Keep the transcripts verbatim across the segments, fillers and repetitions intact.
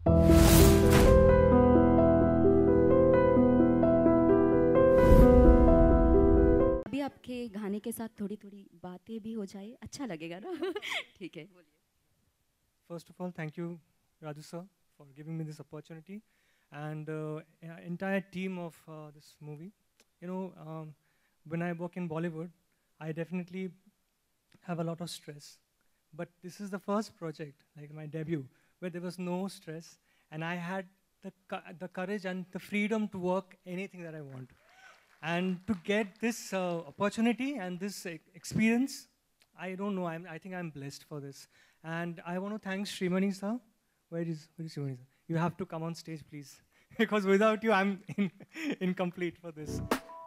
अभी आपके गाने के साथ थोड़ी थोड़ी बातें भी हो जाए, अच्छा लगेगा ना? ठीक है, बोलिए. First of all, thank you, Raju sir, for giving me this opportunity, and uh, entire team of uh, this movie. You know, um, when I work in Bollywood, I definitely have a lot of stress. But this is the first project, like my debut, where there was no stress, and I had the the courage and the freedom to work anything that I want. And to get this uh, opportunity and this uh, experience, I don't know, I'm, I think I'm blessed for this. And I want to thank Srimani sir. Where is, where is Srimani sir? You have to come on stage, please. Because without you, I'm in, incomplete for this.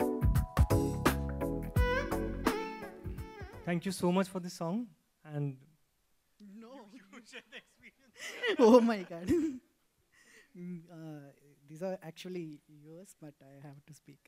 Thank you so much for this song. And no, you share the experience. Oh my God. uh, these are actually yours, but I have to speak.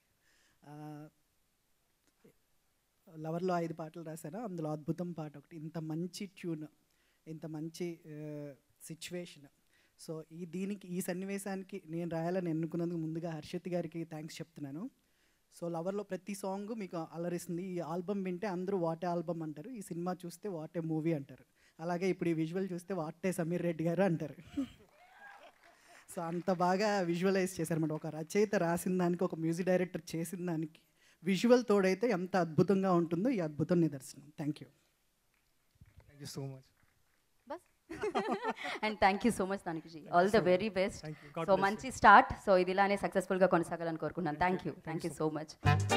లవర్లో ఐదు పాటలు రాశాను, అందులో అద్భుతం పాట ఒకటి. ఇంత మంచి tune, ఇంత మంచి సిచ్యువేషన్. సో ఈ దీనికి ఈ సన్నివేశానికి నేను రాయాలని ఎన్నుకున్నందుకు ముందుగా హర్షిత్ గారికి థ్యాంక్స్ చెప్తున్నాను. సో లవర్లో ప్రతి సాంగ్ మీకు అలరిస్తుంది. ఈ ఆల్బమ్ వింటే అందరూ వాటే ఆల్బమ్ అంటారు, ఈ సినిమా చూస్తే వాటే మూవీ అంటారు. అలాగే ఇప్పుడు ఈ విజువల్ చూస్తే వాటే సమీర్ రెడ్డి గారు అంటారు. సో అంత బాగా విజువలైజ్ చేశారన్నమాట. ఒక రచయిత రాసిన దానికి, ఒక మ్యూజిక్ డైరెక్టర్ చేసిన దానికి విజువల్ తోడైతే ఎంత అద్భుతంగా ఉంటుందో ఈ అద్భుతం నిదర్శనం. Thank you thank you so much. బస్ and thank you so much దానికి. All the very best. So మంచి you. స్టార్ట్. సో ఇది ఇలానే సక్సెస్ఫుల్గా కొనసాగాలని కోరుకుంటున్నాను. థ్యాంక్ యూ థ్యాంక్ యూ సో మచ్.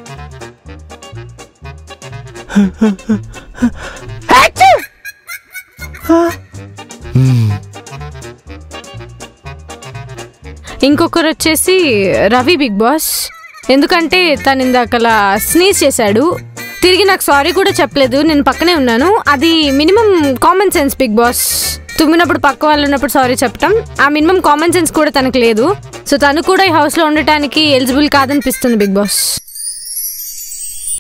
ఇంకొకరు వచ్చేసి రవి బిగ్ బాస్. ఎందుకంటే తను ఇందాకలా స్నీజ్ చేశాడు, తిరిగి నాకు సారీ కూడా చెప్పలేదు, నేను పక్కనే ఉన్నాను. అది minimum common sense Bigg Boss. తుమ్మినప్పుడు పక్క వాళ్ళు ఉన్నప్పుడు సారీ చెప్పటం, ఆ మినిమం కామన్ సెన్స్ కూడా తనకు లేదు. సో తను కూడా ఈ హౌస్లో ఉండటానికి ఎలిజిబుల్ కాదనిపిస్తుంది బిగ్ బాస్.